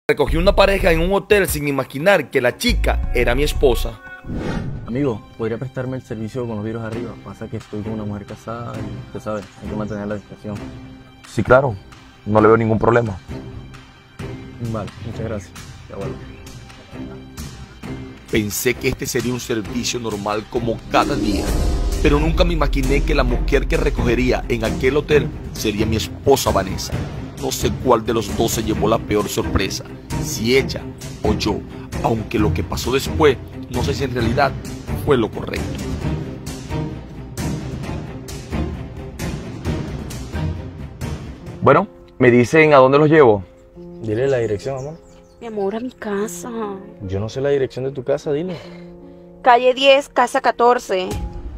Recogí una pareja en un hotel sin imaginar que la chica era mi esposa. Amigo, ¿podría prestarme el servicio con los vidrios arriba? Pasa que estoy con una mujer casada y usted sabe, hay que mantener la discreción. Sí, claro. No le veo ningún problema. Vale, muchas gracias. Ya vuelvo. Pensé que este sería un servicio normal como cada día, pero nunca me imaginé que la mujer que recogería en aquel hotel sería mi esposa Vanessa. No sé cuál de los dos se llevó la peor sorpresa, si ella o yo, aunque lo que pasó después no sé si en realidad fue lo correcto. Bueno, me dicen a dónde los llevo. Dile la dirección, amor. Mi amor, a mi casa. Yo no sé la dirección de tu casa, dile. Calle 10, casa 14.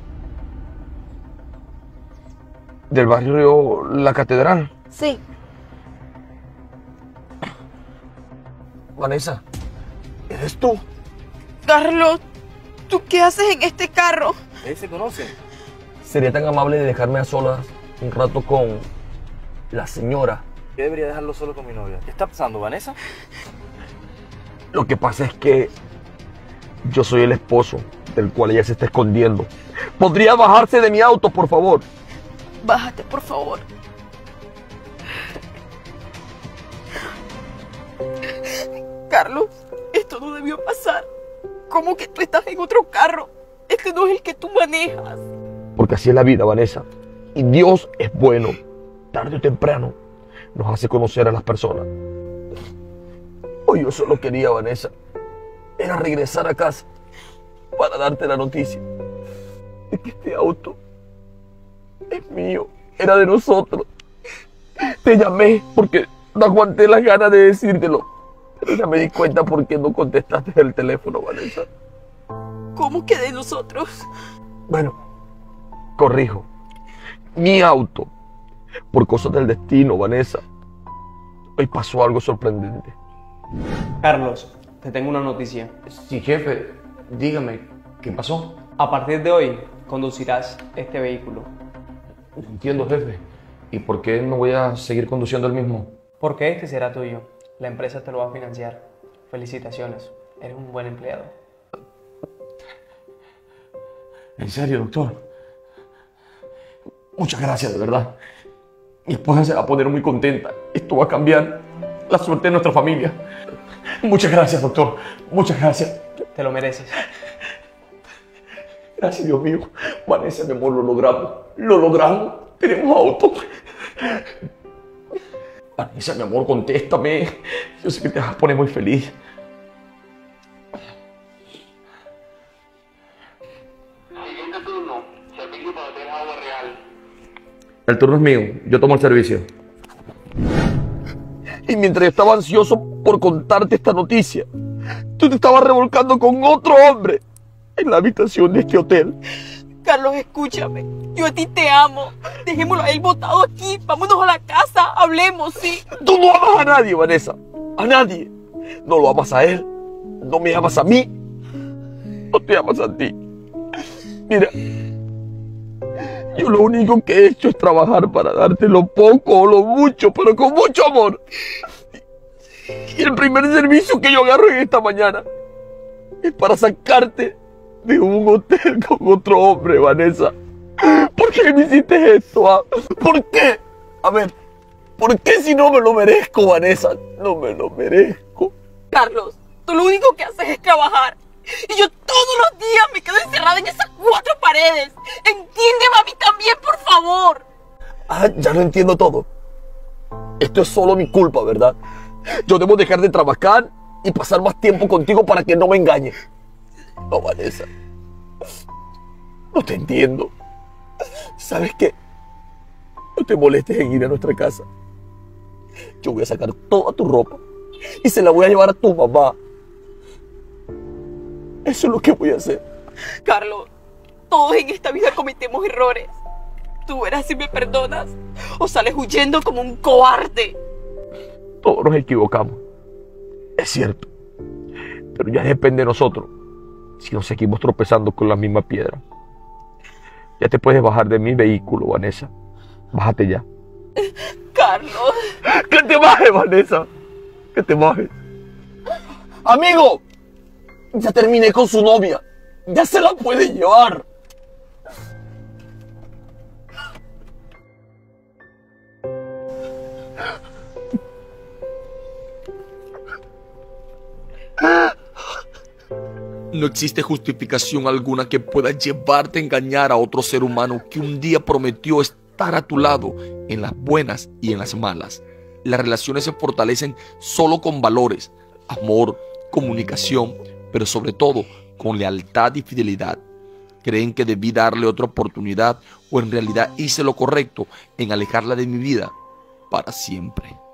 Del barrio La Catedral. Sí. Vanessa, ¿eres tú? Carlos, ¿tú qué haces en este carro? ¿Ustedes se conocen? ¿Sería tan amable de dejarme a solas un rato con la señora? Yo debería dejarlo solo con mi novia. ¿Qué está pasando, Vanessa? Lo que pasa es que yo soy el esposo del cual ella se está escondiendo. ¿Podría bajarse de mi auto, por favor? Bájate, por favor. Carlos, esto no debió pasar. ¿Cómo que tú estás en otro carro? Este no es el que tú manejas. Porque así es la vida, Vanessa. Y Dios es bueno. Tarde o temprano nos hace conocer a las personas. Hoy yo solo quería, Vanessa, era regresar a casa para darte la noticia de que este auto es mío, era de nosotros. Te llamé porque no aguanté las ganas de decírtelo, pero ya me di cuenta por qué no contestaste el teléfono, Vanessa. ¿Cómo que de nosotros? Bueno, corrijo. Mi auto. Por cosas del destino, Vanessa. Hoy pasó algo sorprendente. Carlos, te tengo una noticia. Sí, jefe. Dígame, ¿qué pasó? A partir de hoy, conducirás este vehículo. No entiendo, jefe. ¿Y por qué no voy a seguir conduciendo el mismo? Porque este será tuyo. La empresa te lo va a financiar. Felicitaciones. Eres un buen empleado. ¿En serio, doctor? Muchas gracias, de verdad. Mi esposa se va a poner muy contenta. Esto va a cambiar la suerte de nuestra familia. Muchas gracias, doctor. Muchas gracias. Te lo mereces. Gracias, Dios mío. Vanessa, mi amor, lo logramos. Lo logramos. Tenemos auto. Vanessa, mi amor, contéstame. Yo sé que te vas a poner muy feliz. Siguiente turno, servicio para hotel Agua Real. El turno es mío. Yo tomo el servicio. Y mientras yo estaba ansioso por contarte esta noticia, tú te estabas revolcando con otro hombre en la habitación de este hotel. Carlos, escúchame. Yo a ti te amo. Dejémoslo a él botado aquí. Vámonos a la casa. Hablemos, ¿sí? Tú no amas a nadie, Vanessa. A nadie. No lo amas a él. No me amas a mí. No te amas a ti. Mira, yo lo único que he hecho es trabajar para darte lo poco o lo mucho, pero con mucho amor. Y el primer servicio que yo agarro en esta mañana es para sacarte de un hotel con otro hombre, Vanessa. ¿Por qué me hiciste esto? ¿Ah? ¿Por qué? A ver, ¿por qué si no me lo merezco, Vanessa? No me lo merezco. Carlos, tú lo único que haces es trabajar. Y yo todos los días me quedo encerrada en esas 4 paredes. Entiéndeme a mí también, por favor. Ah, ya lo entiendo todo. Esto es solo mi culpa, ¿verdad? Yo debo dejar de trabajar y pasar más tiempo contigo para que no me engañes. No, Vanessa. No te entiendo. ¿Sabes qué? No te molestes en ir a nuestra casa. Yo voy a sacar toda tu ropa y se la voy a llevar a tu mamá. Eso es lo que voy a hacer. Carlos, todos en esta vida cometemos errores. Tú verás si me perdonas o sales huyendo como un cobarde. Todos nos equivocamos. Es cierto. Pero ya depende de nosotros si nos seguimos tropezando con la misma piedra. Ya te puedes bajar de mi vehículo, Vanessa. Bájate ya. Carlos. ¡Que te bajes, Vanessa! ¡Que te bajes! Amigo, ya terminé con su novia. Ya se la puede llevar. No existe justificación alguna que pueda llevarte a engañar a otro ser humano que un día prometió estar a tu lado en las buenas y en las malas. Las relaciones se fortalecen solo con valores, amor, comunicación, pero sobre todo con lealtad y fidelidad. ¿Creen que debí darle otra oportunidad o en realidad hice lo correcto en alejarla de mi vida para siempre?